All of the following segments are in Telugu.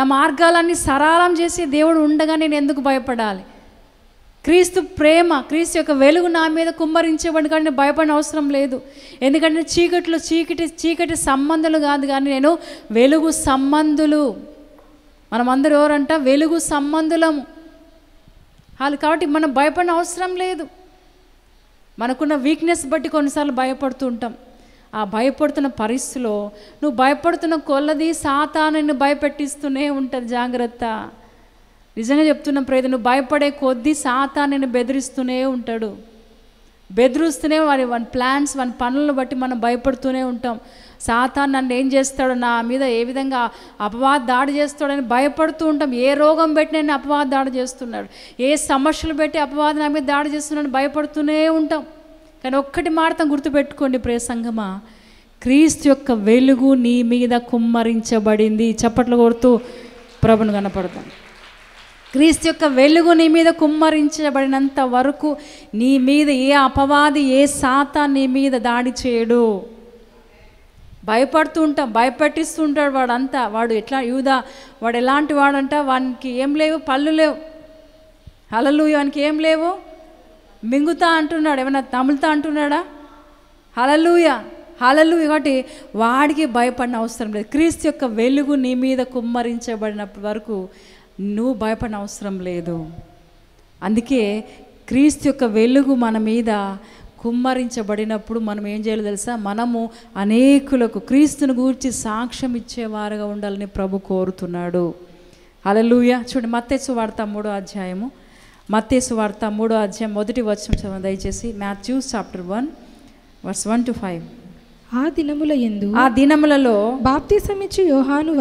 నా మార్గాలన్నీ సరళం చేసి దేవుడు ఉండగా నేను ఎందుకు భయపడాలి? క్రీస్తు ప్రేమ, క్రీస్తు యొక్క వెలుగు నా మీద కుమ్మరించబడి కానీ నేను భయపడిన అవసరం లేదు. ఎందుకంటే చీకటి సంబంధాలు కాదు కానీ నేను వెలుగు సంబంధులు. మనమందరూ ఎవరంట? వెలుగు సంబంధులము. కాబట్టి మనం భయపడిన అవసరం లేదు. మనకున్న వీక్నెస్ బట్టి కొన్నిసార్లు భయపడుతూ ఉంటాం. ఆ భయపడుతున్న పరిస్థితిలో నువ్వు భయపడుతున్న కొలది సాతాను నిన్ను భయపెట్టిస్తూనే ఉంటుంది. జాగ్రత్త. నిజంగా చెప్తున్న ప్రేద, నువ్వు భయపడే కొద్దీ సాతాను నిన్ను బెదిరిస్తూనే ఉంటాడు. బెదిరిస్తూనే వాని ప్లాన్స్, వాని పనులను బట్టి మనం భయపడుతూనే ఉంటాం. సాతాను నన్ను ఏం చేస్తాడో, నా మీద ఏ విధంగా అపవాద దాడి చేస్తాడని భయపడుతూ ఉంటాం. ఏ రోగం పెట్టి నేను అపవాద దాడి చేస్తున్నాడు, ఏ సమస్యలు పెట్టి అపవాద నా మీద దాడి చేస్తున్నాడని భయపడుతూనే ఉంటాం. కానీ ఒక్కటి మాత్రం గుర్తుపెట్టుకోండి ప్రియ సంగమా, క్రీస్తు యొక్క వెలుగు నీ మీద కుమ్మరించబడింది. చప్పట్లు కొడుతూ ప్రభును కనపడతాం. క్రీస్తు యొక్క వెలుగు నీ మీద కుమ్మరించబడినంత వరకు నీ మీద ఏ అపవాది, ఏ సాతాను నీ మీద దాడి చేయడు. భయపడుతూ ఉంటాం, భయపెట్టిస్తూ ఉంటాడు వాడంతా. వాడు ఎట్లా యూదా, వాడు ఎలాంటి వాడంట, వానికి ఏం లేవు, పళ్ళు లేవు. హల్లెలూయా. వానికి ఏం లేవు, మింగుతా అంటున్నాడు, ఏమన్నా నములుతా అంటున్నాడా? హల్లెలూయా, హల్లెలూయా. కాబట్టి వాడికి భయపడిన అవసరం లేదు. క్రీస్తు యొక్క వెలుగు నీ మీద కుమ్మరించబడినప్పటి వరకు నువ్వు భయపడిన అవసరం లేదు. అందుకే క్రీస్తు యొక్క వెలుగు మన మీద కుమ్మరించబడినప్పుడు మనం ఏం చేయాలో తెలుసా? మనము అనేకులకు క్రీస్తుని గూర్చి సాక్ష్యం ఇచ్చేవారుగా ఉండాలని ప్రభు కోరుతున్నాడు. హల్లెలూయా. చూడండి, మత్తయి సువార్త 3వ అధ్యాయము. మత్తయి సువార్త 3వ అధ్యాయం మొదటి వచనం చదవండి దయచేసి. Matthew chapter 1 verse 1 to 5. ఆ దినములలో బాప్తిసమిచ్చు యోహాను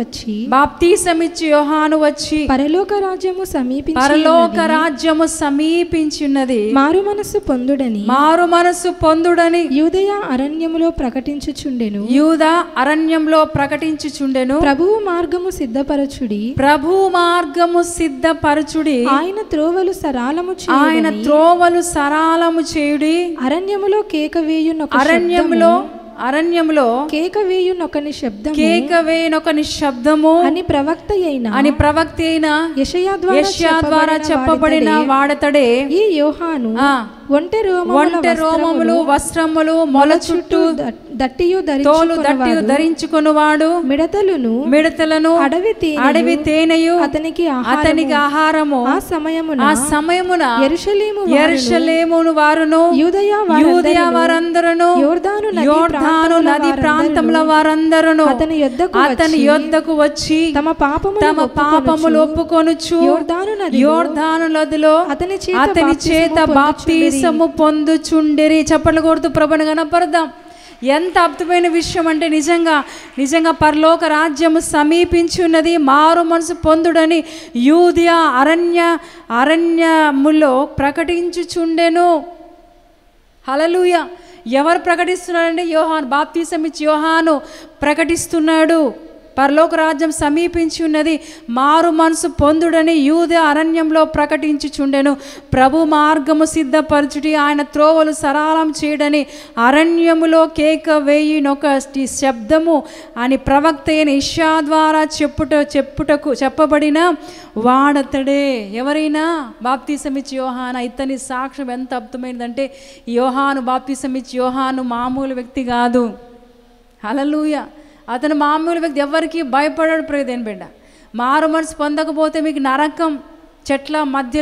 వచ్చి పరలోక రాజ్యము సమీపించున్నది మారు మనస్సు పొందుడని యూదయ అరణ్యములో ప్రకటించుచుండెను. ప్రభువు మార్గము సిద్ధపరచుడి, ఆయన త్రోవలు సరాలము చేయుడి. అరణ్యములో కేక వేయునొకని శబ్దము అని ప్రవక్త అయిన యెషయా ద్వారా చెప్పబడిన వాడతడే ఈ యోహాను. ఒంటె రోమములు వస్త్రములు మొల చుట్టూ తోలు దట్టియు ధరించుకొనువాడు మిడతలను అడవి తేనెయు అతనికి ఆహారము. ఆ సమయమున యెరూషలేమును వారును యూదయ వారందరును యోర్దాను నది ప్రాంతముల వారందరును అతని యొద్దకు వచ్చి తమ పాపములు ఒప్పుకొనుచు యోర్దాను నదిలో అతని చేత బాప్తిసము పొందుచుండిరి. చప్పట్లు కొడుతూ ప్రభువును కనపడదాం. ఎంత అద్భుతమైన విషయం అంటే నిజంగా పరలోక రాజ్యము సమీపించున్నది, మారు మనసు పొందుడని యూదయ అరణ్యములో ప్రకటించుచుండెను. హల్లెలూయా. ఎవరు ప్రకటిస్తున్నారండి? యోహాను. బాప్తిసం ఇచ్చి యోహాను ప్రకటిస్తున్నాడు. పరలోక రాజ్యం సమీపించి ఉన్నది, మారు మనసు పొందుడని యూదయ అరణ్యంలో ప్రకటించుచుండెను. ప్రభు మార్గము సిద్ధపరచుడి, ఆయన త్రోవలు సరళం చేయడని అరణ్యములో కేక వేయునొక శబ్దము అని ప్రవక్త అయిన యెషయా ద్వారా చెప్పబడిన వాడతడే. ఎవరైనా బాప్తిసం ఇచ్చి యోహాను. ఇతని సాక్ష్యం ఎంత అద్భుతమైనదంటే, యోహాను బాప్తిసం ఇచ్చి యోహాను మామూలు వ్యక్తి కాదు. హల్లెలూయా. అతను మామూలు వ్యక్తి, ఎవరికి భయపడాడు. ప్రియదేని బిడ్డ, మారు మనసు పొందకపోతే మీకు నరకం. చెట్ల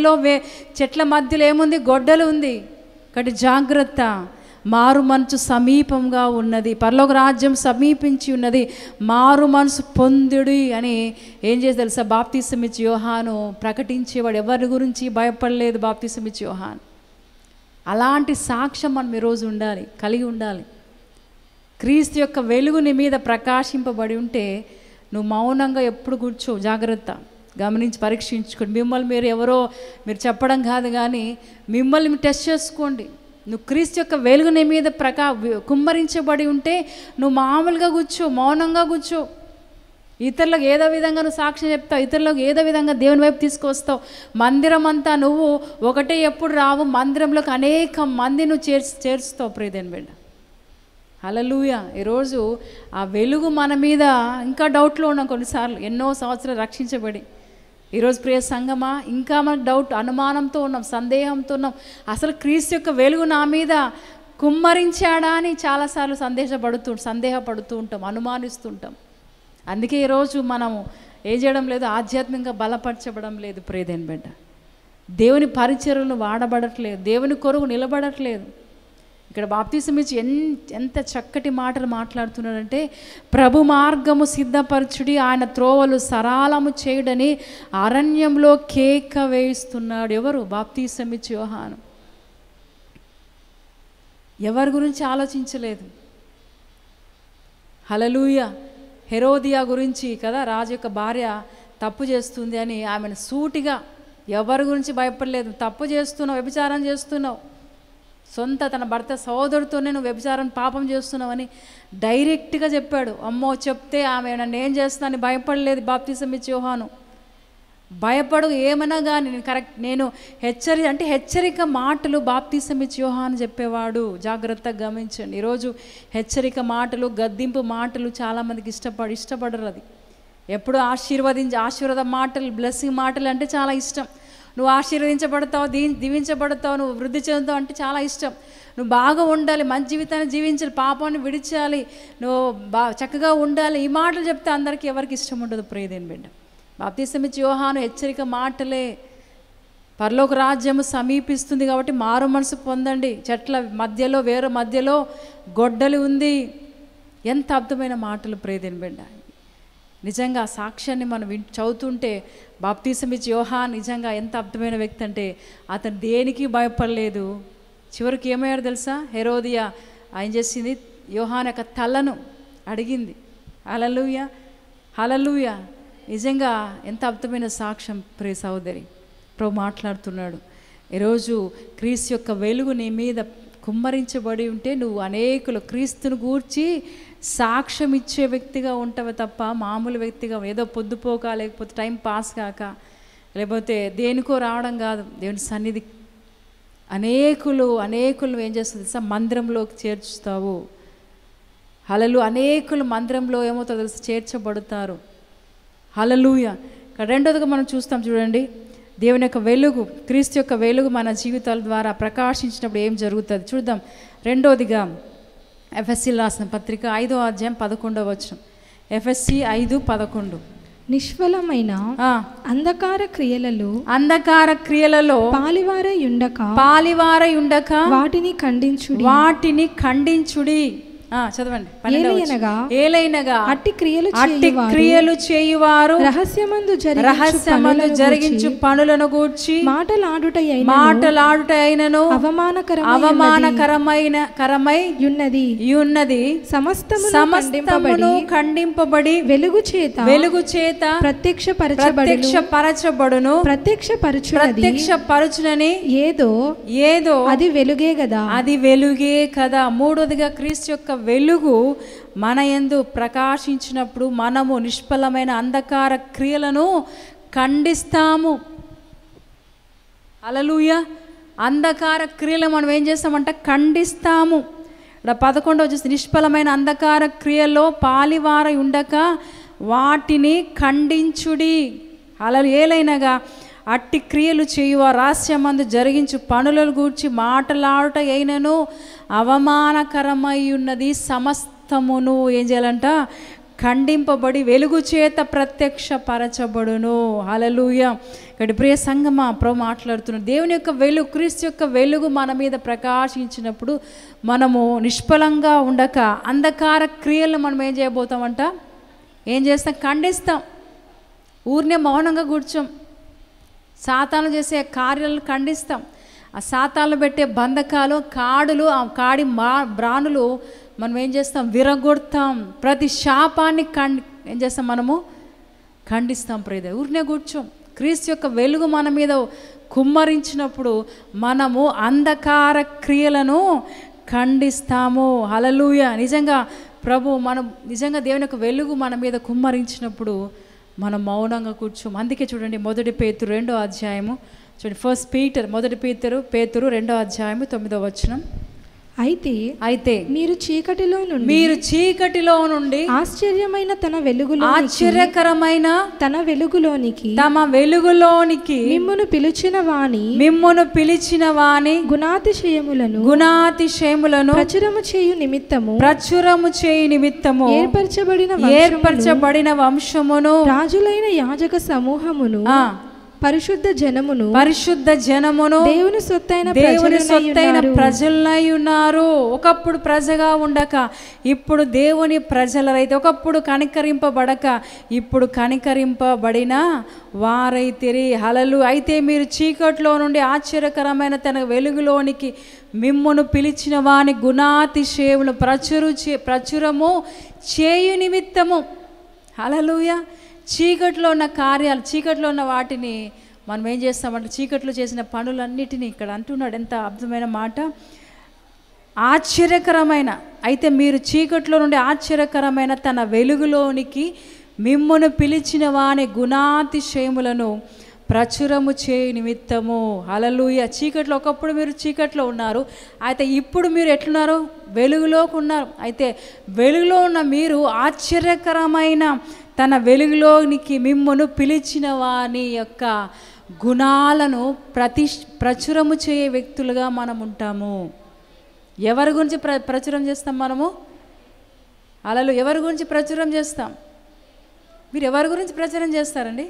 మధ్యలో ఏముంది? గొడ్డలు ఉంది. కాబట్టి జాగ్రత్త. మారు మనసు సమీపంగా ఉన్నది, పరలోక రాజ్యం సమీపించి ఉన్నది, మారు మనసు పొందుడి అని ఏం చేసి తెలుసా? బాప్తిసం ఇచ్చి యోహాను ప్రకటించేవాడు. ఎవరి గురించి భయపడలేదు బాప్తిసం ఇచ్చి యోహాను. అలాంటి సాక్ష్యం మనం ఈరోజు కలిగి ఉండాలి. క్రీస్తు యొక్క వెలుగు నీ మీద ప్రకాశింపబడి ఉంటే నువ్వు మౌనంగా ఎప్పుడు కూర్చో. జాగ్రత్త. గమనించి పరీక్షించుకోండి. మిమ్మల్ని మీరు చెప్పడం కాదు కానీ మిమ్మల్ని మీరు టెస్ట్ చేసుకోండి. నువ్వు క్రీస్తు యొక్క వెలుగు నీ మీద కుమ్మరించబడి ఉంటే నువ్వు మామూలుగా కూర్చో, మౌనంగా కూర్చో. ఇతరులకు ఏదో విధంగా నువ్వు సాక్ష్యం చెప్తావు, ఇతరులకు ఏదో విధంగా దేవుని వైపు తీసుకొస్తావు. మందిరం అంతా నువ్వు ఒకటే ఎప్పుడు రావు. మందిరంలోకి అనేక మంది నువ్వు చేర్చుతావు. ప్రియదేని బిడ్డ, హల్లెలూయా. ఈరోజు ఆ వెలుగు మన మీద ఇంకా డౌట్లో ఉన్నాం కొన్నిసార్లు, ఎన్నో సంవత్సరాలు రక్షించబడి. ఈరోజు ప్రియ సంగమా, ఇంకా మనకు డౌట్, అనుమానంతో ఉన్నాం, సందేహంతో ఉన్నాం. అసలు క్రీస్తు యొక్క వెలుగు నా మీద కుమ్మరించాడా అని చాలాసార్లు సందేహపడుతూ ఉంటాం, అనుమానిస్తుంటాం. అందుకే ఈరోజు మనము ఏం చేయడం లేదు, ఆధ్యాత్మికంగా బలపరచబడం లేదు. ప్రియదేని బిడ్డ, దేవుని పరిచర్యలను వాడబడట్లేదు, దేవుని కొరకు నిలబడట్లేదు. ఇక్కడ బాప్తిసం ఇచ్చి ఎంత చక్కటి మాటలు మాట్లాడుతున్నాడంటే, ప్రభు మార్గము సిద్ధపరచుడి, ఆయన త్రోవలు సరళము చేయుడని అరణ్యంలో కేక వేయిస్తున్నాడు. ఎవరు? బాప్తిసం ఇచ్చి యోహాను. ఎవరి గురించి ఆలోచించలేదు. హల్లెలూయా. హెరోదియా గురించి కదా, రాజు యొక్క భార్య తప్పు చేస్తుంది అని ఆమెను సూటిగా, ఎవరి గురించి భయపడలేదు. తప్పు చేస్తున్నావు, వ్యభిచారం చేస్తున్నావు, సొంత తన భర్త సోదరుడితోనే నువ్వు వ్యభిచారం పాపం చేస్తున్నావు అని డైరెక్ట్గా చెప్పాడు. అమ్మో, చెప్తే ఆమె నన్ను ఏం చేస్తున్నాను భయపడలేదు బాప్తిసం ఇచ్చి యోహాను. భయపడు, ఏమన్నా కానీ నేను హెచ్చరిక మాటలు బాప్తిసం ఇచ్చి యోహాను చెప్పేవాడు. జాగ్రత్తగా గమనించండి. ఈరోజు హెచ్చరిక మాటలు, గద్దింపు మాటలు చాలామందికి ఇష్టపడరు. అది ఎప్పుడు ఆశీర్వాద మాటలు, బ్లెస్సింగ్ మాటలు అంటే చాలా ఇష్టం. నువ్వు ఆశీర్వదించబడతావు, దీవించబడతావు, నువ్వు వృద్ధి చెందుతావు అంటే చాలా ఇష్టం. నువ్వు బాగా ఉండాలి, మంచి జీవితాన్ని జీవించాలి, పాపాన్ని విడిచాలి, నువ్వు చక్కగా ఉండాలి, ఈ మాటలు చెప్తే అందరికీ ఎవరికి ఇష్టం ఉండదు. ప్రియదేని బిడ్డ, బాప్తిసం ఇచ్చి యోహాను హెచ్చరిక మాటలే. పరలోక రాజ్యము సమీపిస్తుంది కాబట్టి మారు మనసు పొందండి, చెట్ల మధ్యలో వేరు మధ్యలో గొడ్డలి ఉంది. ఎంత అద్భుతమైన మాటలు ప్రియదేని బిడ్డ. నిజంగా ఆ సాక్ష్యాన్ని మనం చదువుతుంటే, బాప్తిసం ఇచ్చి యోహాను నిజంగా ఎంత అద్భుతమైన వ్యక్తి అంటే, అతను దేనికి భయపడలేదు. చివరికి ఏమయ్యాడు తెలుసా? హెరోదియా ఆయన చేసింది, యోహాను యొక్క తలను అడిగింది. హల్లెలూయా, హల్లెలూయా. నిజంగా ఎంత అద్భుతమైన సాక్ష్యం ప్రియ సహోదరి. ప్రభు మాట్లాడుతున్నాడు. ఈరోజు క్రీస్తు యొక్క వెలుగు నీ మీద కుమ్మరించబడి ఉంటే, నువ్వు అనేకులు క్రీస్తును గూర్చి సాక్ష్యం ఇచ్చే వ్యక్తిగా ఉంటావు తప్ప మామూలు వ్యక్తిగా ఏదో పొద్దుపోక, లేకపోతే టైం పాస్ కాక, లేకపోతే దేనికో రావడం కాదు. దేవుని సన్నిధి అనేకులు ఏం చేస్తుంది తెలుసా? మందిరంలోకి చేర్చుతావు. హల్లెలూయా. అనేకులు మందిరంలో ఏమవుతుందో తెలుసా? చేర్చబడతారు. హల్లెలూయా. ఇక్కడ రెండోదిగా మనం చూస్తాం చూడండి, దేవుని యొక్క వెలుగు, క్రీస్తు యొక్క వెలుగు మన జీవితాల ద్వారా ప్రకాశించినప్పుడు ఏం జరుగుతుంది చూద్దాం. రెండోదిగా ఎఫ్ఎస్సి రాసిన పత్రిక 5వ అధ్యాయం 11వ వచనం. ఎఫ్ఎస్సి 5:11. నిష్ఫలమైన అంధకార క్రియలలో పాలివారై ఉండక వాటిని ఖండించుడి. చదవండి. ఏలైనగా అట్టి క్రియలు చేయువారు రహస్యమందు జరిగించు పనులను గూర్చి మాటలాడుటైనను అవమానకరమై యున్నది సమస్తమును ఖండింపబడి వెలుగు చేత ప్రత్యక్షపరచబడును. ప్రత్యక్షపరచునని ఏదో అది వెలుగే కదా. మూడోదిగా క్రీస్తు యొక్క వెలుగు మన యందు ప్రకాశించినప్పుడు మనము నిష్ఫలమైన అంధకార క్రియలను ఖండిస్తాము. హల్లెలూయా. అంధకార క్రియలు మనం ఏం చేస్తామంటే ఖండిస్తాము. ఇక్కడ 11వ చూస్తే, నిష్ఫలమైన అంధకార క్రియల్లో పాలివారై ఉండక వాటిని ఖండించుడి. ఏలైనగా అట్టి క్రియలు చేయువ రహస్యమందు జరిగించు పనులను గూర్చి మాటలాడుట అయినను అవమానకరమై ఉన్నది సమస్తమును ఏం చేయాలంట? ఖండింపబడి వెలుగు చేత ప్రత్యక్షపరచబడును. హల్లెలూయా. ఇక్కడ ప్రియ సంగమా, ప్రభు మాట్లాడుతున్నాడు. దేవుని యొక్క వెలుగు, క్రీస్తు యొక్క వెలుగు మన మీద ప్రకాశించినప్పుడు మనము నిష్ఫలంగా ఉండక అంధకార క్రియలను మనం ఏం చేయబోతామంట? ఏం చేస్తాం? ఖండిస్తాం. ఊరినే మౌనంగా కూర్చోం. సాతాను చేసే కార్యాలను ఖండిస్తాం. ఆ సాతాను పెట్టే బంధకాలు, కాడులు, ఆ కాడి బ్రాణులు మనం ఏం చేస్తాం? విరగొడతాం. ప్రతి శాపాన్ని ఏం చేస్తాం? మనము ఖండిస్తాం. ప్రియద ఊరినే కూర్చోం. క్రీస్తు యొక్క వెలుగు మన మీద కుమ్మరించినప్పుడు మనము అంధకార క్రియలను ఖండిస్తాము. హల్లెలూయా. నిజంగా నిజంగా దేవుని యొక్క వెలుగు మన మీద కుమ్మరించినప్పుడు మనం మౌనంగా కూర్చోం. అందుకే చూడండి, 1 పేతురు 2వ అధ్యాయము చూడండి. 1 పేతురు 2వ అధ్యాయము 9వ వచనం. అయితే మీరు చీకటిలో నుండి ఆశ్చర్యమైన ఆశ్చర్యకరమైన తన వెలుగులోనికి తమ వెలుగులోనికి మిమ్మును పిలిచిన వాని గుణాతిశయములను ప్రచురము చేయు నిమిత్తము ఏర్పరచబడిన వంశమును రాజులైన యాజక సమూహమును పరిశుద్ధ జనమును దేవుని సొత్తైన ప్రజలై ఉన్నారు. ఒకప్పుడు ప్రజగా ఉండక ఇప్పుడు దేవుని ప్రజలైతే, ఒకప్పుడు కనికరింపబడక ఇప్పుడు కనికరింపబడిన వారైతిరి. హల్లెలూయా. అయితే మీరు చీకట్లో నుండి ఆశ్చర్యకరమైన తన వెలుగులోనికి మిమ్మును పిలిచిన వాని గుణాతిశయమును ప్రచురము చేయు నిమిత్తము. హల్లెలూయా. చీకట్లో ఉన్న కార్యాలు, చీకట్లో ఉన్న వాటిని మనం ఏం చేస్తామంటే చీకట్లో చేసిన పనులన్నిటినీ ఇక్కడ అంటున్నాడు. ఎంత అద్భుతమైన మాట. ఆశ్చర్యకరమైన, అయితే మీరు చీకట్లో నుండి ఆశ్చర్యకరమైన తన వెలుగులోనికి మిమ్మును పిలిచిన వాని గుణాతిశయములను ప్రచురము చేయు నిమిత్తము. హల్లెలూయా. చీకట్లో, ఒకప్పుడు మీరు చీకట్లో ఉన్నారు, అయితే ఇప్పుడు మీరు ఎట్లున్నారు? వెలుగులోకి ఉన్నారు. అయితే వెలుగులో ఉన్న మీరు ఆశ్చర్యకరమైన తన వెలుగులోనికి మిమ్మును పిలిచిన వాని యొక్క గుణాలను ప్రచురము చేయే వ్యక్తులుగా మనం ఉంటాము. ఎవరి గురించి ప్రచురం చేస్తాం మనము? అలలు ఎవరి గురించి ప్రచురం చేస్తాం? మీరు ఎవరి గురించి ప్రచురం చేస్తారండి?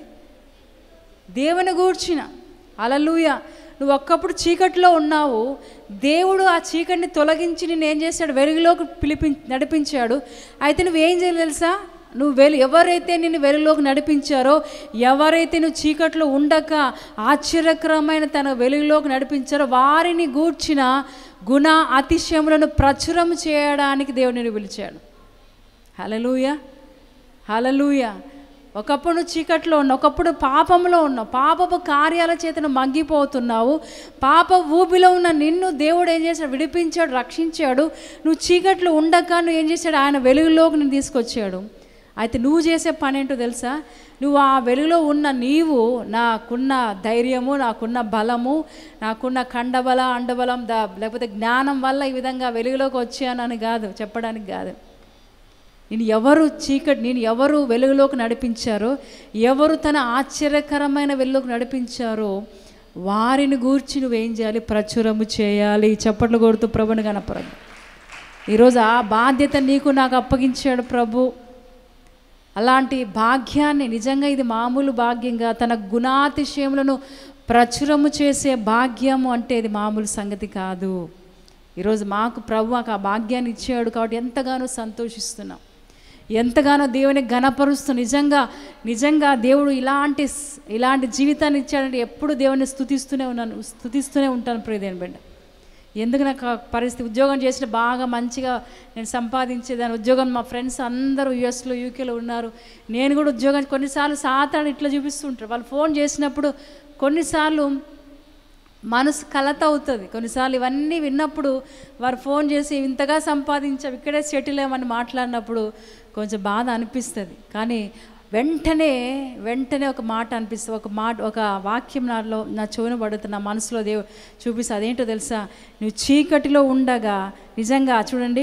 దేవుని గూర్చిన. హల్లెలూయా. నువ్వు ఒక్కప్పుడు చీకట్లో ఉన్నావు, దేవుడు ఆ చీకటిని తొలగించి నేను ఏం చేశాడు? వెలుగులోకి నడిపించాడు. అయితే నువ్వేం చేయాలి తెలుసా? ఎవరైతే నిన్ను వెలుగులోకి నడిపించారో, ఎవరైతే నువ్వు చీకట్లో ఉండక ఆశ్చర్యకరమైన తన వెలుగులోకి నడిపించారో వారిని గూర్చిన గుణ అతిశయములను ప్రచురం చేయడానికి దేవుడిని పిలిచాడు. హల్లెలూయా. హల్లెలూయా. ఒకప్పుడు నువ్వు చీకట్లో ఉన్నావు, ఒకప్పుడు పాపంలో ఉన్నావు, పాపపు కార్యాల చేతను మగ్గిపోతున్నావు. పాప ఊబిలో ఉన్న నిన్ను దేవుడు ఏం చేశాడు? విడిపించాడు, రక్షించాడు. నువ్వు చీకట్లో ఉండక నువ్వు ఏం చేశాడు? ఆయన వెలుగులోకి నేను తీసుకొచ్చాడు. అయితే నువ్వు చేసే పని ఏంటో తెలుసా? నువ్వు ఆ వెలుగులో ఉన్న నీవు, నాకున్న ధైర్యము, నాకున్న బలము, నాకున్న కండబల అండబలం లేకపోతే జ్ఞానం వల్ల ఈ విధంగా వెలుగులోకి వచ్చానని కాదు, చెప్పడానికి కాదు. నేను ఎవరు వెలుగులోకి నడిపించారో, ఎవరు తన ఆశ్చర్యకరమైన వెలుగులోకి నడిపించారో వారిని గూర్చి నువ్వేం చేయాలి? ప్రచురము చేయాలి. చప్పట్లు కొడుతూ ప్రభుని కనపరదు. ఈరోజు ఆ బాధ్యత నీకు నాకు అప్పగించాడు ప్రభు. అలాంటి భాగ్యాన్ని, నిజంగా ఇది మామూలు భాగ్యంగా తన గుణాతిశయములను ప్రచురము చేసే భాగ్యము అంటే ఇది మామూలు సంగతి కాదు. ఈరోజు మాకు ప్రభు ఆ భాగ్యాన్ని ఇచ్చాడు కాబట్టి ఎంతగానో సంతోషిస్తున్నాం, ఎంతగానో దేవుని ఘనపరుస్తున్నాం. నిజంగా దేవుడు ఇలాంటి జీవితాన్ని ఇచ్చాడంటే ఎప్పుడు దేవుని స్తుతిస్తూనే ఉంటాను ప్రియదేని బిడ్డ. ఎందుకు నాకు పరిస్థితి, ఉద్యోగం చేసిన బాగా మంచిగా నేను సంపాదించేదాన్ని, ఉద్యోగం మా ఫ్రెండ్స్ అందరూ యుఎస్లో యూకేలో ఉన్నారు, నేను కూడా ఉద్యోగం కొన్నిసార్లు సాతాను ఇట్లా చూపిస్తుంటారు. వాళ్ళు ఫోన్ చేసినప్పుడు కొన్నిసార్లు మనసు కలత అవుతుంది. కొన్నిసార్లు ఇవన్నీ విన్నప్పుడు వారు ఫోన్ చేసి ఇంతగా సంపాదించాం, ఇక్కడే సెటిల్ అయ్యామని మాట్లాడినప్పుడు కొంచెం బాధ అనిపిస్తుంది. కానీ వెంటనే ఒక మాట అనిపిస్తుంది, ఒక వాక్యం నా చెవున పడుతుంది, నా మనసులో దేవుడు చూపిస్తుంది. అదేంటో తెలుసా? నువ్వు చీకటిలో ఉండగా, నిజంగా చూడండి,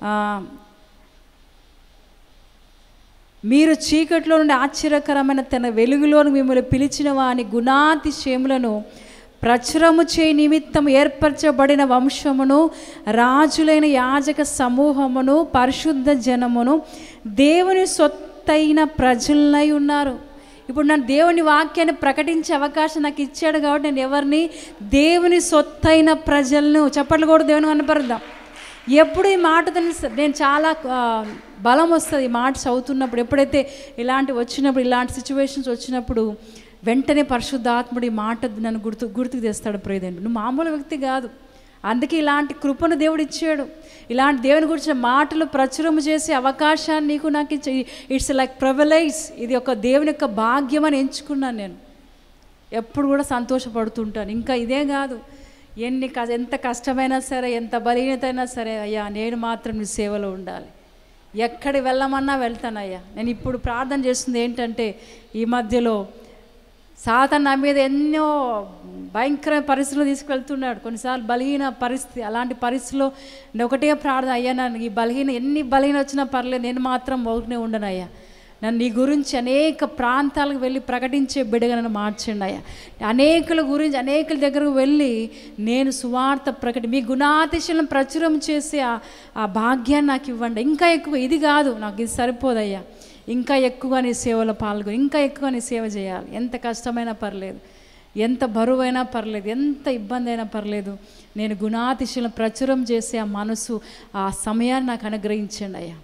మీరు చీకటిలో నుండి ఆశ్చర్యకరమైన తన వెలుగులోను మిమ్మల్ని పిలిచిన వాని గుణాతిశయములను ప్రచురము చేయి నిమిత్తం ఏర్పరచబడిన వంశమును, రాజులైన యాజక సమూహమును, పరిశుద్ధ జనమును, దేవుని సొత్తైన ప్రజలై ఉన్నారు. ఇప్పుడు నన్ను దేవుని వాక్యాన్ని ప్రకటించే అవకాశం నాకు ఇచ్చాడు కాబట్టి నేను ఎవరిని? దేవుని సొత్తైన ప్రజలను. చప్పట్లు కూడా దేవుని కనపరుద్దాం. ఎప్పుడు ఈ మాట నేను చాలా బలం వస్తుంది ఈ మాట చదువుతున్నప్పుడు. ఎప్పుడైతే ఇలాంటి సిచ్యువేషన్స్ వచ్చినప్పుడు వెంటనే పరిశుద్ధాత్ముడు ఈ మాట నన్ను గుర్తుకు తెస్తాడు. ప్రియదేవుడు, నువ్వు మామూలు వ్యక్తి కాదు, అందుకే ఇలాంటి కృపను దేవుడు ఇచ్చాడు. ఇలాంటి దేవుని గురించిన మాటలు ప్రచురము చేసే అవకాశాన్ని నీకు నాకు ఇచ్చే ఇట్స్ లైక్ ప్రివిలేజ్. ఇది ఒక దేవుని యొక్క భాగ్యం అని ఎంచుకున్నాను. నేను ఎప్పుడు కూడా సంతోషపడుతుంటాను. ఇంకా ఇదే కాదు, ఎంత కష్టమైనా సరే, ఎంత బలహీనత అయినా సరే, అయ్యా నేను మాత్రం నీ సేవలో ఉండాలి, ఎక్కడికి వెళ్ళమన్నా వెళ్తానయ్యా. నేను ఇప్పుడు ప్రార్థన చేస్తుంది ఏంటంటే, ఈ మధ్యలో సాతాను నా మీద ఎన్నో భయంకరమైన పరిస్థితిలో తీసుకువెళ్తున్నాడు. కొన్నిసార్లు బలహీన పరిస్థితి, అలాంటి పరిస్థితిలో నేను ఒకటే ప్రార్థన, అయ్యా నన్ను ఈ బలహీన ఎన్ని బలహీన వచ్చినా పర్లేదు, నేను మాత్రం ఒకటినే ఉండను అయ్యా, నన్ను నీ గురించి అనేక ప్రాంతాలకు వెళ్ళి ప్రకటించే బిడ్డగా నన్ను మార్చండి అయ్యా, అనేకుల గురించి అనేకుల దగ్గరకు వెళ్ళి నేను సువార్త మీ గుణాతిశయం ప్రచురం చేసే ఆ భాగ్యాన్ని నాకు ఇవ్వండి. ఇంకా ఎక్కువ ఇది కాదు, నాకు ఇది సరిపోదయ్యా, ఇంకా ఎక్కువగా నీ సేవలో పాల్గొని ఇంకా ఎక్కువ నీ సేవ చేయాలి. ఎంత కష్టమైనా పర్లేదు, ఎంత బరువైనా పర్లేదు, ఎంత ఇబ్బంది అయినా పర్లేదు, నేను గుణాతిశయం ప్రచురం చేసే ఆ మనసు, ఆ సమయాన్ని నాకు అనుగ్రహించండి అయ్యా.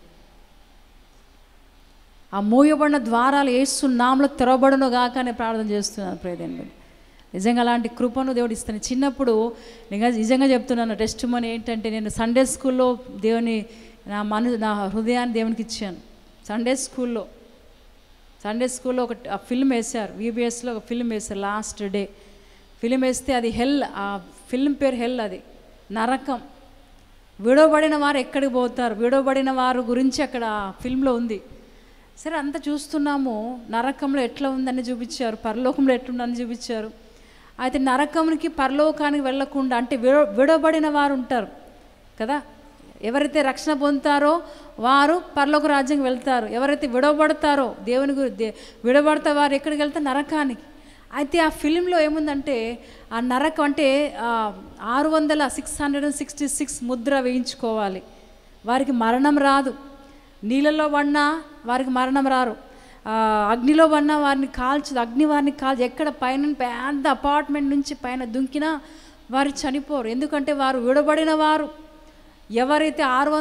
ఆ మూయబడిన ద్వారాలు యేసు నామములో తెరవబడును గాక అని ప్రార్థన చేస్తున్నాను. ప్రియదేవుని నిజంగా అలాంటి కృపను దేవుడు ఇస్తాను. చిన్నప్పుడు నిజంగా చెప్తున్నాను, టెస్ట్ మనీ ఏంటంటే, నేను సండే స్కూల్లో దేవుని నా హృదయాన్ని దేవునికి ఇచ్చాను. సండే స్కూల్లో ఒక ఫిల్మ్ వేశారు, VBSలో ఒక ఫిల్మ్ వేశారు. లాస్ట్ డే ఫిల్మ్ వేస్తే అది హెల్, ఆ ఫిల్మ్ పేరు హెల్, అది నరకం. విడవబడిన వారు ఎక్కడికి పోతారు, విడవబడిన వారు గురించి అక్కడ ఫిల్మ్లో ఉంది. సరే అంతా చూస్తున్నాము, నరకంలో ఎట్లా ఉందని చూపించారు, పరలోకంలో ఎట్లుందని చూపించారు. అయితే నరకంకి పరలోకానికి వెళ్ళకుండా, అంటే విడవబడిన వారు ఉంటారు కదా, ఎవరైతే రక్షణ పొందుతారో వారు పరలోక రాజ్యానికి వెళ్తారు, ఎవరైతే విడవబడతారో విడవబడతా వారు ఎక్కడికి వెళ్తారు, నరకానికి. అయితే ఆ ఫిలింలో ఏముందంటే, ఆ నరకం అంటే 666 ముద్ర వేయించుకోవాలి, వారికి మరణం రాదు. నీళ్ళలో పడినా వారికి మరణం రారు, అగ్నిలో పడినా వారిని కాల్చదు, అగ్ని వారిని ఎక్కడ పైన పెద్ద అపార్ట్మెంట్ నుంచి పైన దుంకినా వారు చనిపోరు. ఎందుకంటే వారు విడబడిన వారు. ఎవరైతే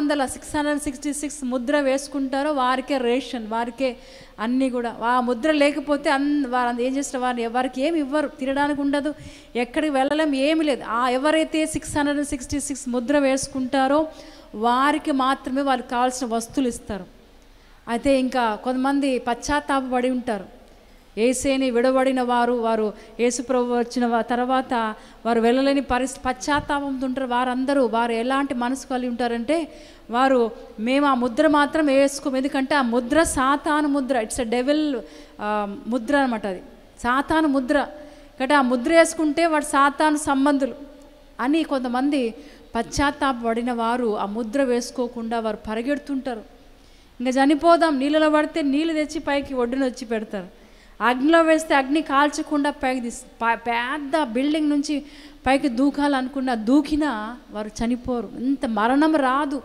666 ముద్ర వేసుకుంటారో వారికే రేషన్, వారికే అన్నీ కూడా. ఆ ముద్ర లేకపోతే వారు ఏం చేస్తారు, వారికి ఏమి ఇవ్వరు, తినడానికి ఉండదు, ఎక్కడికి వెళ్ళలేం, ఏమి లేదు. ఎవరైతే 666 ముద్ర వేసుకుంటారో వారికి మాత్రమే వాళ్ళకి కావాల్సిన వస్తువులు ఇస్తారు. అయితే ఇంకా కొంతమంది పశ్చాత్తాపడి ఉంటారు. యేసుని విడబడిన వారు యేసుప్రభు వచ్చిన తర్వాత వారు వెళ్ళలేని పరిస్థితి, పశ్చాత్తాపంతో ఉంటారు. వారు ఎలాంటి మనసు కలిగి ఉంటారంటే, మేము ఆ ముద్ర మాత్రం వేసుకోము. ఎందుకంటే ఆ ముద్ర సాతాను Mudra, it's a devil Mudra అనమాట, అది సాతాను ముద్ర. కాబట్టి ఆ ముద్ర వేసుకుంటే వాడు సాతాను సంబంధులు అని కొంతమంది పశ్చాత్తాపడిన వారు ఆ ముద్ర వేసుకోకుండా వారు పరిగెడుతుంటారు. ఇంకా చనిపోదాం, నీళ్ళలో పడితే నీళ్ళు తెచ్చి పైకి ఒడ్డున వచ్చి పెడతారు, అగ్నిలో వేస్తే అగ్ని కాల్చకుండా పైకి పెద్ద బిల్డింగ్ నుంచి పైకి దూకినా వారు చనిపోరు, ఇంత మరణం రాదు,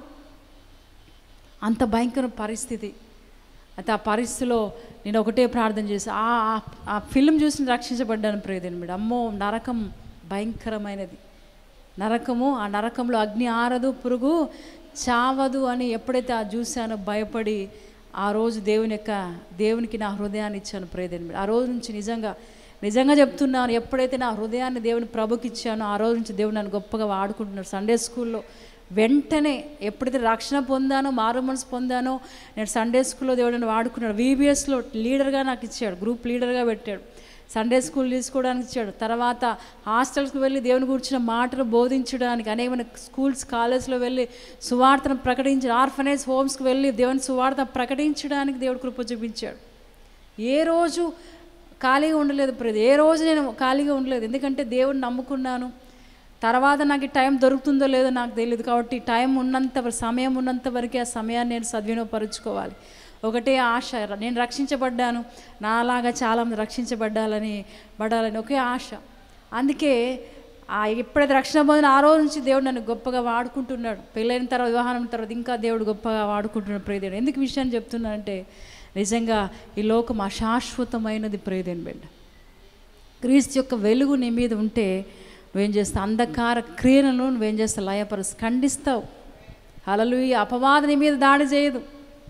అంత భయంకర పరిస్థితి. అయితే ఆ పరిస్థితిలో నేను ఒకటే ప్రార్థన చేసి ఆ ఫిల్మ్ చూసి రక్షించబడ్డాను. ప్రియదేవుని, అమ్మో నరకం భయంకరమైనది, నరకము, ఆ నరకంలో అగ్ని ఆరదు, పురుగు చావదు అని ఎప్పుడైతే చూశానో భయపడి ఆ రోజు దేవునికి నా హృదయాన్ని ఇచ్చాను. ప్రియదేవుని, ఆ రోజు నుంచి నిజంగా చెప్తున్నాను, ఎప్పుడైతే నా హృదయాన్ని దేవుని ప్రభుకి ఇచ్చానో ఆ రోజు నుంచి దేవుడు నన్ను గొప్పగా వాడుకుంటున్నాడు. సండే స్కూల్లో వెంటనే ఎప్పుడైతే రక్షణ పొందానో, మారు మనసు పొందానో, నేను సండే స్కూల్లో దేవుడు నన్ను వాడుకున్నాడు. VBSలో లీడర్గా నాకు ఇచ్చాడు, గ్రూప్ లీడర్గా పెట్టాడు, సండే స్కూల్ తీసుకోవడానికి ఇచ్చాడు. తర్వాత హాస్టల్స్కి వెళ్ళి దేవుని గురించిన మాటలు బోధించడానికి, అనేకమైన స్కూల్స్ కాలేజ్లో వెళ్ళి సువార్తను ప్రకటించి, ఆర్ఫనేజ్ హోమ్స్కి వెళ్ళి దేవుని సువార్త ప్రకటించడానికి దేవుడు కృప చూపించాడు. ఏ రోజు ఖాళీగా ఉండలేదు ప్రతి, ఏ రోజు నేను ఖాళీగా ఉండలేదు. ఎందుకంటే దేవుడిని నమ్ముకున్నాను. తర్వాత నాకు టైం దొరుకుతుందో లేదో నాకు తెలియదు. కాబట్టి సమయం ఉన్నంత వరకే ఆ సమయాన్ని నేను సద్వినియోగపరుచుకోవాలి. ఒకటే ఆశ, నేను రక్షించబడ్డాను, నాలాగా చాలామంది రక్షించబడాలని ఒకే ఆశ. అందుకే ఎప్పుడైతే రక్షణ పొందిన ఆ రోజు నుంచి దేవుడు నన్ను గొప్పగా వాడుకుంటున్నాడు. పెళ్ళైన తర్వాత, వివాహం తర్వాత ఇంకా దేవుడు గొప్పగా వాడుకుంటున్నాడు. ప్రియదేవుడు, ఎందుకు విషయాన్ని చెప్తున్నానంటే, నిజంగా ఈ లోకం అశాశ్వతమైనది. ప్రియదేవుని బిడ్డ, క్రీస్తు యొక్క వెలుగు నీ మీద ఉంటే నువ్వేం చేస్తావు, అంధకార క్రియలను నువ్వేం చేస్తావు, లయపరుస్తూ ఖండిస్తావు. హల్లెలూయా. అపవాది నీ మీద దాడి చేయదు,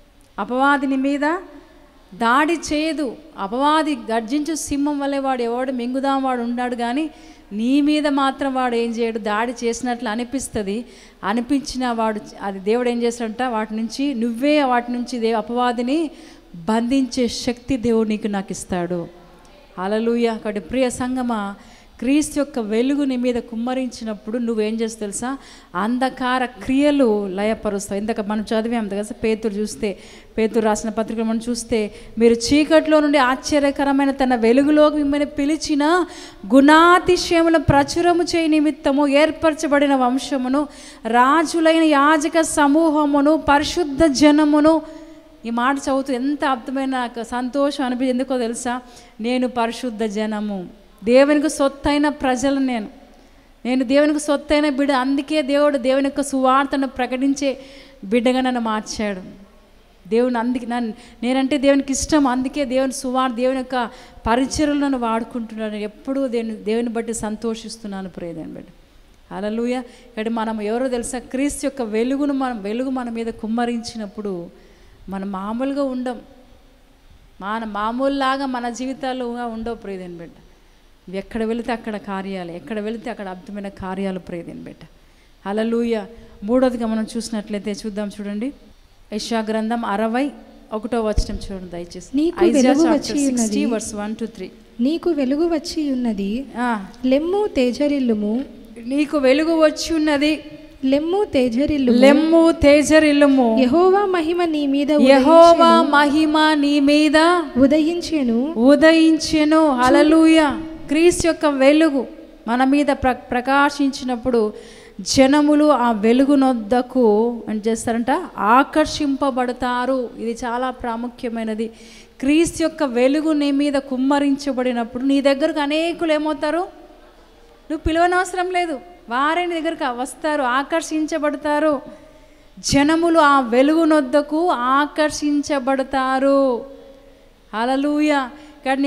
అపవాది గర్జించు సింహం వల్లే ఎవడు మింగుదాం వాడు ఉన్నాడు, కానీ నీ మీద మాత్రం వాడు ఏం చేయడు, దాడి చేసినట్లు అనిపించిన వాడు అది దేవుడు ఏం చేస్తాడంట, వాటి నుంచి అపవాదిని బంధించే శక్తి దేవుడు నాకు ఇస్తాడు. హల్లెలూయా. కాబట్టి ప్రియ సంగమా, క్రీస్తు యొక్క వెలుగు నీ మీద కుమ్మరించినప్పుడు నువ్వేం చేస్తావు తెలుసా? అంధకార క్రియలు లయపరుస్తావు. ఇందాక మనం చదివాం కదా, పేతురు రాసిన పత్రికలు మనం చూస్తే, మీరు చీకట్లో నుండి ఆశ్చర్యకరమైన తన వెలుగులోకి మిమ్మల్ని పిలిచిన గుణాతిశయముల ప్రచురము చేయి నిమిత్తము ఏర్పరచబడిన వంశమును, రాజులైన యాజక సమూహమును, పరిశుద్ధ జనమును. ఈ మాట చదువుతూ ఎంత అద్భుతమైన సంతోషం అనిపించింది. ఎందుకో తెలుసా? నేను పరిశుద్ధ జనము, దేవునికి సొత్తైన ప్రజలు, నేను దేవునికి సొత్తైన బిడ్డ. అందుకే దేవుడు దేవుని యొక్క సువార్తను ప్రకటించే బిడ్డగా నన్ను మార్చాడు. అందుకే నేనంటే దేవునికి ఇష్టం. అందుకే దేవుని సువార్త, దేవుని యొక్క పరిచర్యలు నన్ను వాడుకుంటున్నాను. ఎప్పుడూ దేవుని బట్టి సంతోషిస్తున్నాను. ప్రియమైన బిడ్డ, హల్లెలూయా. ఇక్కడ మనం ఎవరో తెలుసా? క్రీస్తు యొక్క వెలుగు మన మీద కుమ్మరించినప్పుడు మనం మామూలుగా ఉండం. మామూలులాగా మన జీవితాలుగా ఉండవు. ప్రియమైన బిడ్డ, ఎక్కడ వెళితే అక్కడ కార్యాలు, ఎక్కడ వెళితే అక్కడ అద్భుతమైన కార్యాలు. ప్రియమైన బిడ్డ, హల్లెలూయా. మూడోదిగా మనం చూసినట్లయితే చూడండి, యెషయా గ్రంథం 61వ వచనం చూడండి దయచేసి. నీకు వెలుగు వచ్చి ఉన్నది, లెమ్ము తేజరిల్లుము. నీకు వెలుగు వచ్చి ఉన్నది, లెమ్ము తేజరిల్లుము. యెహోవా మహిమ నీ మీద ఉదయించెను. హల్లెలూయా. క్రీస్తు యొక్క వెలుగు మన మీద ప్రకాశించినప్పుడు జనములు ఆ వెలుగునొద్దకు ఏం చేస్తారంట? ఆకర్షింపబడతారు. ఇది చాలా ప్రాముఖ్యమైనది. క్రీస్తు యొక్క వెలుగు నీ మీద కుమ్మరించబడినప్పుడు నీ దగ్గరకు అనేకులు ఏమవుతారు? నువ్వు పిలవనవసరం లేదు, వారే నీ దగ్గరకు వస్తారు, ఆకర్షించబడతారు. జనములు ఆ వెలుగునొద్దకు ఆకర్షించబడతారు. హల్లెలూయా. కానీ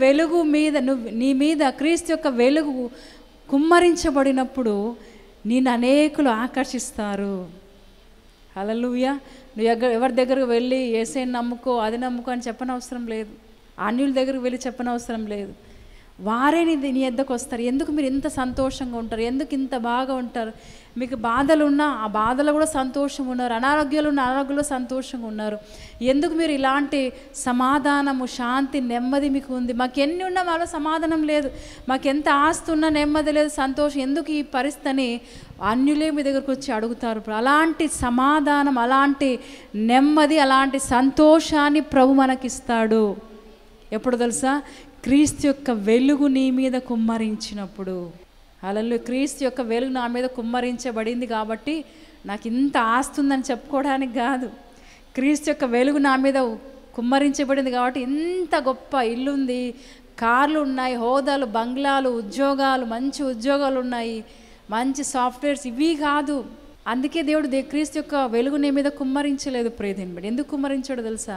నీ మీద క్రీస్తు యొక్క వెలుగు కుమ్మరించబడినప్పుడు నిన్ను అనేకులు ఆకర్షిస్తారు. హల్లెలూయా. నువ్వు ఎవరి దగ్గరకు వెళ్ళి యేసయ్యని నమ్ముకో, అది నమ్ముకో అని చెప్పనవసరం లేదు. అన్యుల దగ్గరకు వెళ్ళి చెప్పనవసరం లేదు. వారే నీ ఎద్దకు వస్తారు. ఎందుకు మీరు ఇంత సంతోషంగా ఉంటారు? ఎందుకు ఇంత బాగా ఉంటారు? మీకు బాధలు ఉన్నా ఆ బాధలు కూడా సంతోషంగా ఉన్నారు, అనారోగ్యాలు ఉన్న అనారోగ్యంలో సంతోషంగా ఉన్నారు. ఎందుకు మీరు ఇలాంటి సమాధానము, శాంతి, నెమ్మది మీకు ఉంది? మాకు ఎన్ని ఉన్నా మాలో సమాధానం లేదు, మాకు ఎంత ఆస్తి ఉన్నా నెమ్మది లేదు, సంతోషం. ఎందుకు ఈ పరిస్థితిని అన్యులే మీ దగ్గరకు వచ్చి అడుగుతారు. అలాంటి సమాధానం, అలాంటి నెమ్మది, అలాంటి సంతోషాన్ని ప్రభు మనకిస్తాడు. ఎప్పుడు తెలుసా? క్రీస్తు యొక్క వెలుగు నీ మీద కుమ్మరించినప్పుడు. హల్లెలూయా. క్రీస్తు యొక్క వెలుగు నా మీద కుమ్మరించబడింది కాబట్టి నాకు ఇంత ఆస్తుందని చెప్పుకోవడానికి కాదు. క్రీస్తు యొక్క వెలుగు నా మీద కుమ్మరించబడింది కాబట్టి ఇంత గొప్ప ఇల్లు ఉంది, కార్లు ఉన్నాయి, హోదాలు, బంగ్లాలు, ఉద్యోగాలు, మంచి ఉద్యోగాలు ఉన్నాయి, మంచి సాఫ్ట్వేర్స్, ఇవి కాదు. అందుకే దేవుడు క్రీస్తు యొక్క వెలుగు నీ మీద కుమ్మరించలేదు. ప్రియదేవుని ఎందుకు కుమ్మరించాడో తెలుసా?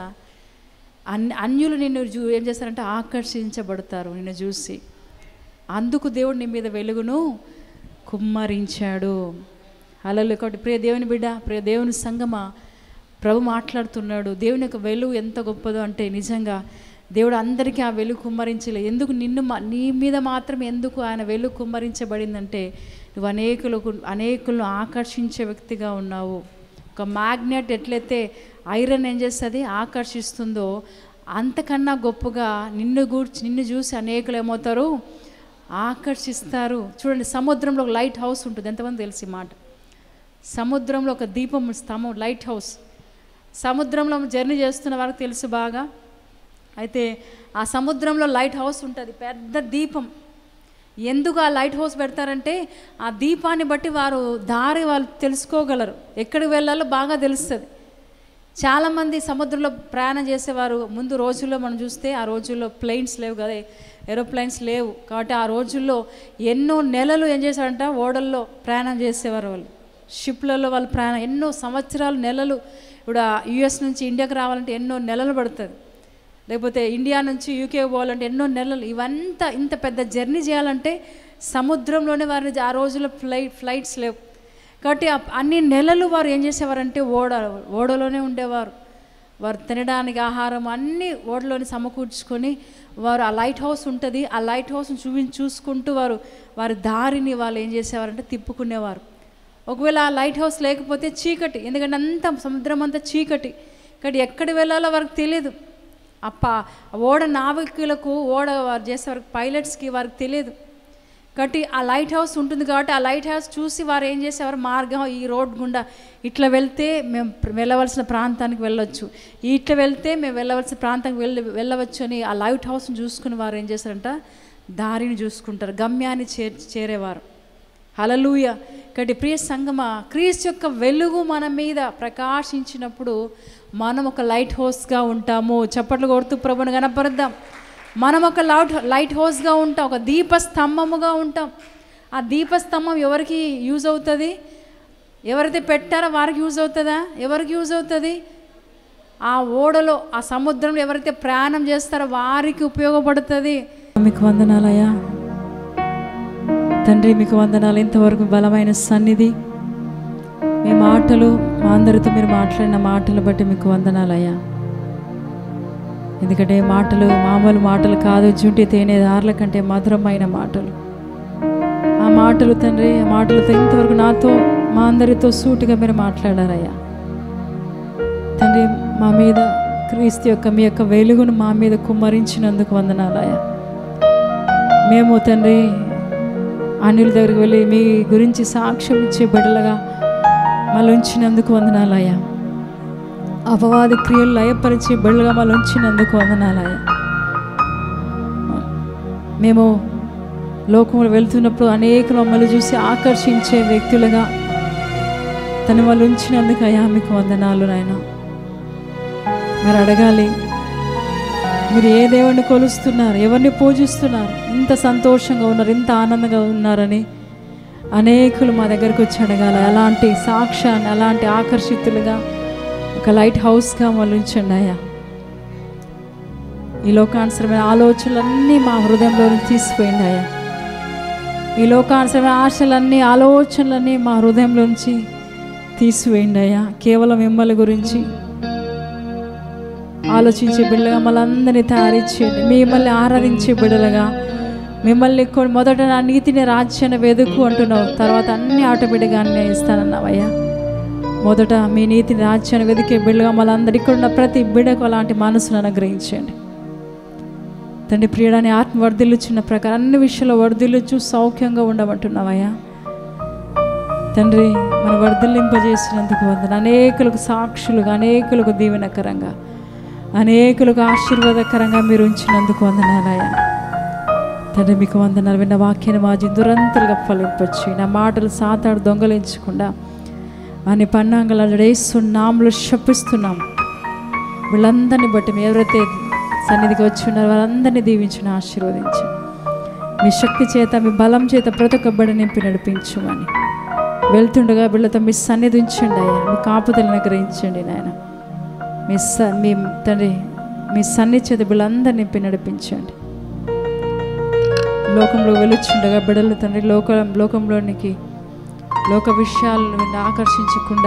అన్యులు నిన్ను ఏం చేస్తారంటే ఆకర్షించబడతారు నిన్ను చూసి. అందుకు దేవుడు నీ మీద వెలుగును కుమ్మరించాడు. హల్లెలూయా. కాబట్టి ప్రియ దేవుని బిడ్డ, ప్రియ దేవుని సంగమా, ప్రభు మాట్లాడుతున్నాడు. దేవుని యొక్క వెలుగు ఎంత గొప్పదో అంటే నిజంగా దేవుడు అందరికీ ఆ వెలుగు కుమ్మరించలేదు. ఎందుకు నీ మీద మాత్రం ఎందుకు ఆయన వెలుగు కుమ్మరించబడిందంటే నువ్వు అనేకులను ఆకర్షించే వ్యక్తిగా ఉన్నావు. ఒక మ్యాగ్నెట్ ఎట్లయితే ఐరన్ ఏం చేస్తుంది? ఆకర్షిస్తుందో అంతకన్నా గొప్పగా నిన్ను చూసి అనేకులు ఏమవుతారు? ఆకర్షిస్తారు. చూడండి, సముద్రంలో ఒక లైట్ హౌస్ ఉంటుంది. ఎంతమంది తెలిసి మాట? సముద్రంలో ఒక దీపం స్తంభం, లైట్ హౌస్. సముద్రంలో జర్నీ చేస్తున్న వారికి తెలుసు బాగా. అయితే ఆ సముద్రంలో లైట్ హౌస్ ఉంటుంది, పెద్ద దీపం. ఎందుకు ఆ లైట్ హౌస్ పెడతారంటే ఆ దీపాన్ని బట్టి వాళ్ళు తెలుసుకోగలరు, ఎక్కడికి వెళ్ళాలో బాగా తెలుస్తుంది. చాలామంది సముద్రంలో ప్రయాణం చేసేవారు ముందు రోజుల్లో మనం చూస్తే, ఆ రోజుల్లో ప్లేన్స్ లేవు కదా, ఏరోప్లేన్స్ లేవు కాబట్టి ఆ రోజుల్లో ఎన్నో నెలలు ఏం చేశారంట? ఓడల్లో ప్రయాణం చేసేవారు వాళ్ళు, షిప్లలో వాళ్ళు ప్రయాణం ఎన్నో సంవత్సరాలు, నెలలు. ఇప్పుడు యుఎస్ నుంచి ఇండియాకి రావాలంటే ఎన్నో నెలలు పడుతుంది, లేకపోతే ఇండియా నుంచి యూకే పోవాలంటే ఎన్నో నెలలు. ఇవంతా ఇంత పెద్ద జర్నీ చేయాలంటే సముద్రంలోనే వారిని ఆ రోజుల్లో ఫ్లైట్స్ లేవు కాబట్టి అన్ని నెలలు వారు ఏం చేసేవారంటే ఓడలోనే ఉండేవారు. వారు తినడానికి ఆహారం అన్నీ ఓడలోని సమకూర్చుకొని వారు ఆ లైట్ హౌస్ ఉంటుంది, ఆ లైట్ హౌస్ని చూసుకుంటూ వారి దారిని వాళ్ళు ఏం చేసేవారంటే తిప్పుకునేవారు. ఒకవేళ ఆ లైట్ హౌస్ లేకపోతే చీకటి, ఎందుకంటే అంతా సముద్రం అంతా చీకటి కాబట్టి ఎక్కడికి వెళ్ళాలో వారికి తెలియదు. ఓడ నావికులకు, వారు చేసే వారికి పైలట్స్కి వారికి తెలియదు. కాబట్టి ఆ లైట్ హౌస్ ఉంటుంది కాబట్టి ఆ లైట్ హౌస్ చూసి వారు ఏం చేసేవారు, మార్గం ఈ రోడ్ గుండా ఇట్లా వెళ్తే మేము వెళ్ళవలసిన ప్రాంతానికి వెళ్ళొచ్చు, ఇట్లా వెళ్తే మేము వెళ్ళవలసిన ప్రాంతానికి వెళ్ళవచ్చు అని ఆ లైట్ హౌస్ని చూసుకుని వారు ఏం చేస్తారంట, దారిని చూసుకుంటారు, గమ్యాన్ని చేరేవారు. హల్లెలూయా. కాబట్టి ప్రియ సంగమా, క్రీస్తు యొక్క వెలుగు మన మీద ప్రకాశించినప్పుడు మనం ఒక లైట్ హౌస్గా ఉంటాము. చప్పట్లు కొడుతూ ప్రభుని కనపరుద్దాం. మనం ఒక లైట్ హౌస్గా ఉంటాం, ఒక దీపస్తంభముగా ఉంటాం. ఆ దీపస్తంభం ఎవరికి యూజ్ అవుతుంది? ఎవరైతే పెట్టారో వారికి యూజ్ అవుతుందా? ఎవరికి యూజ్ అవుతుంది? ఆ ఓడలో ఆ సముద్రంలో ఎవరైతే ప్రయాణం చేస్తారో వారికి ఉపయోగపడుతుంది. మీకు వందనాలయ్యా తండ్రి, మీకు వందనాలు. ఇంతవరకు బలమైన సన్నిధి, మీ మాటలు, మా అందరితో మీరు మాట్లాడిన మాటలు బట్టి మీకు వందనాలయ్యా. ఎందుకంటే మాటలు మామూలు మాటలు కాదు, జుంటి తేనె దారుల కంటే మధురమైన మాటలు. ఆ మాటలు తండ్రి, ఆ మాటలతో ఇంతవరకు నాతో మా అందరితో సూటిగా మీరు మాట్లాడారయ్యా. తండ్రి, మా మీద క్రీస్తు యొక్క మీ యొక్క వెలుగును మా మీద కుమ్మరించినందుకు వందనాలయ్యా. మేము తండ్రి అన్యుల దగ్గరికి వెళ్ళి మీ గురించి సాక్ష్యం ఇచ్చే బిడ్డలుగా మళ్ళీ ఉంచినందుకు వందనాలయ్యా. అపవాది క్రియలు లయపరిచే బిడ్డలుగా మళ్ళీ ఉంచినందుకు వందనాలయ్యా. మేము లోకంలో వెళ్తున్నప్పుడు అనేకులు మమ్మల్ని చూసి ఆకర్షించే వ్యక్తులుగా తను వాళ్ళు ఉంచినందుకు అయ్యా మీకు వందనాలు నాయన. మీరు అడగాలి, మీరు ఏ దేవుడిని కొలుస్తున్నారు, ఎవరిని పూజిస్తున్నారు, ఇంత సంతోషంగా ఉన్నారు, ఇంత ఆనందంగా ఉన్నారని అనేకులు మా దగ్గరకు వచ్చి అడగాలి. అలాంటి సాక్ష్యాన్ని, అలాంటి ఆకర్షితులుగా ఒక లైట్ హౌస్గా వాళ్ళు ఉంచండి అయ్యా. ఈ లోకానుసరమైన ఆలోచనలన్నీ మా హృదయంలో తీసిపోయింది అయ్యా. ఈ లోకానుసరమైన ఆశలన్నీ, ఆలోచనలన్నీ మా హృదయంలోంచి తీసివేయండి అయ్యా. కేవలం మిమ్మల్ని గురించి ఆలోచించే బిడ్డలుగా మమ్మల్ని అందరినీ తయారు చేయండి. మిమ్మల్ని ఆరాధించే బిడ్డలుగా, మిమ్మల్ని మొదట నా నీతిని రాజ్యాన్ని వెదుకు అంటున్నావు, తర్వాత అన్ని ఆటోమేటిక్గా అన్నీ ఇస్తానన్నావయ్యా. మొదట మీ నీతిని రాజ్యాన్ని వెదికే బిడ్డలుగా మళ్ళీ అందరు ఇక్కడ ఉన్న ప్రతి బిడ్డకు అలాంటి మనసును అనుగ్రహించండి తండ్రి. ప్రియుడాన్ని ఆత్మ వర్ధిల్లుచున్న ప్రకారం అన్ని విషయాల్లో వర్ధిల్లుచు సౌఖ్యంగా ఉండమంటున్నావయ్యా తండ్రి. మనం వర్ధిల్లింపజేసినందుకు వందన. అనేకులకు సాక్షులుగా, అనేకులకు దీవెనకరంగా, అనేకులకు ఆశీర్వాదకరంగా మీరు ఉంచినందుకు వందనాలయ్యా తండ్రి. మీకు వందనాలు. విన్న వాక్యాన్ని మా దురంతలుగా ఫలింపచ్చు. నా మాటలు సాతాడు దొంగలించకుండా అని పన్నాంగలు నామలు శపిస్తున్నాం. వీళ్ళందరినీ బట్టి మేము ఎవరైతే సన్నిధికి వచ్చి ఉన్నారో వాళ్ళందరినీ దీవించిన, ఆశీర్వదించి మీ శక్తి చేత, మీ బలం చేత ప్రతి ఒక్క బిడ్డ నింపి నడిపించమని వెళ్తుండగా బిడ్డతో మీ సన్నిధి ఉంచండి అయ్యా. మీ కాపుదలను గ్రహించండి నాయన. మీ తండ్రి మీ సన్నిధి చేత బిడ్డలందరినీ నింపి నడిపించండి. లోకంలో వెలుచుండగా బిడ్డలు తండ్రి లోకంలోనికి లోక విషయాలను ఆకర్షించకుండా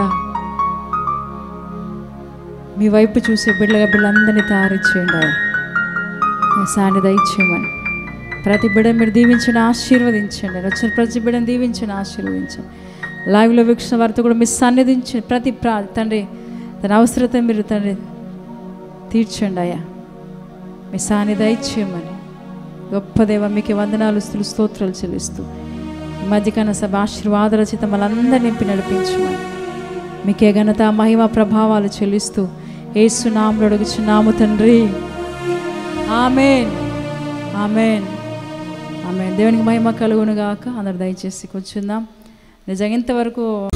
మీ వైపు చూసే బిడ్డలందరినీ తయారు చేయండి. మీ సాన్నిధి దయచేయమని ప్రతి బిడ్డ మీరు దీవించిన, ఆశీర్వదించండి. వచ్చిన ప్రతి బిడ్డను దీవించిన, ఆశీర్వదించండి. లైవ్లో వీక్షణ వారితో కూడా మీ సన్నిధించి ప్రతి తండ్రి తన అవసరత మీరు తండ్రి తీర్చండి అయ్యా. మీ సాన్నిధి దయచేయమని గొప్ప దేవ మీకే వందనాలు, స్తోత్రాలు చెల్లిస్తూ ఈ మధ్యకాల సభ ఆశీర్వాదాల చేత మనందరినీ నింపి నడిపించమని మీకే ఘనత, మహిమ, ప్రభావాలు చెల్లిస్తూ యేసు నామములో అడుగుచున్నాము తండ్రి. ఆమేన్, ఆమేన్, ఆమేన్. దేవునికి మహిమ కలుగును గాక. అందరు దయచేసి కూర్చుందాం. నిజంగా ఇంతవరకు